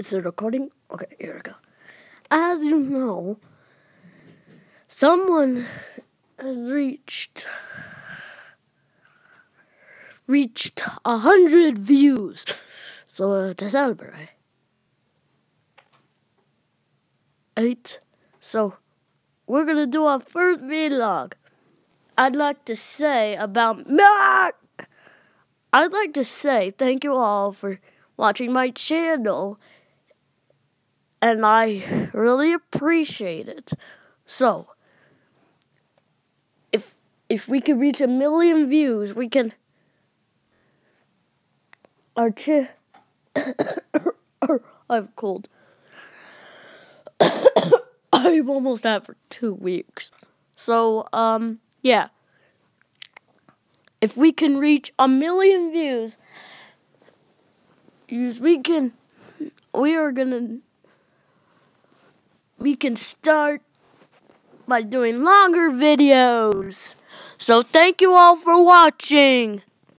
Is it recording? Okay, here we go. As you know, someone has reached 100 views. So to celebrate. 8. So we're gonna do our first vlog. I'd like to say thank you all for watching my channel, and I really appreciate it. So if we can reach 1 million views, we can I have a cold. I've almost had it for 2 weeks. So yeah. If we can reach 1 million views, we can start by doing longer videos. So thank you all for watching.